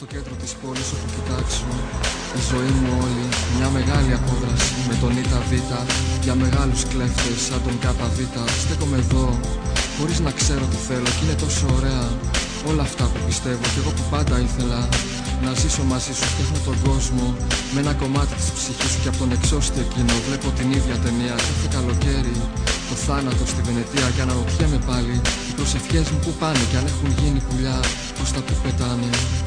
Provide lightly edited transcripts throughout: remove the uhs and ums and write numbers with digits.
στο κέντρο της πόλης όπου κοιτάξω η ζωή μου όλη μια μεγάλη απόδραση με τον ΙΤΑΒ για μεγάλους κλέφτες σαν τον ΚΒ. Στέκομαι εδώ χωρίς να ξέρω τι θέλω και είναι τόσο ωραία όλα αυτά που πιστεύω κι εγώ που πάντα ήθελα να ζήσω μαζί σου. Φτιάχνω τον κόσμο με ένα κομμάτι της ψυχής σου και από τον εξώστη εκείνο βλέπω την ίδια ταινία κάθε καλοκαίρι, το θάνατο στη Βενετία, και αναρωτιέμαι πάλι οι προσευχές μου που πάνε και αν έχουν γίνει πουλιά προς τα που πετάνε.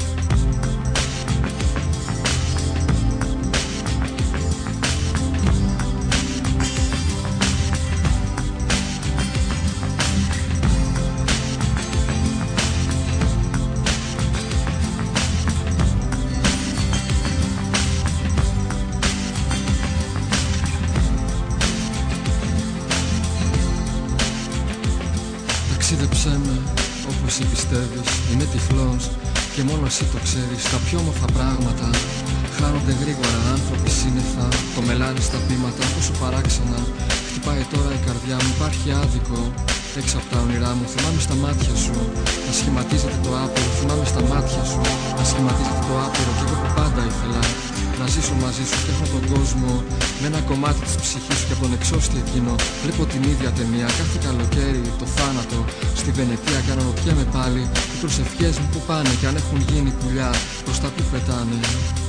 Ταξίδεψέ με όπως εσύ πιστεύεις. Είμαι τυφλός και μόνο εσύ το ξέρεις. Τα πιο όμορφα πράγματα χάνονται γρήγορα. Άνθρωποι σύννεφα, το μελάνι στα πείματα. Πόσο παράξενα χτυπάει τώρα η καρδιά μου. Υπάρχει άδικο έξω από τα όνειρά μου. Θυμάμαι στα μάτια σου να σχηματίζεται το άπειρο. Θυμάμαι στα μάτια σου να σχηματίζεται το άπειρο. Κι εγώ που πάντα ήθελα να ζήσω μαζί σου. Φτιάχνω τον κόσμο με ένα κομμάτι της ψυχής σου και από τον εξώστη εκείνο βλέπω την ίδια ταινία κάθε καλοκαίρι, το θάνατο στη Βενετία, και αναρωτιέμαι πάλι οι προσευχές μου που πάνε και αν έχουν γίνει πουλιά προς τα που πετάνε.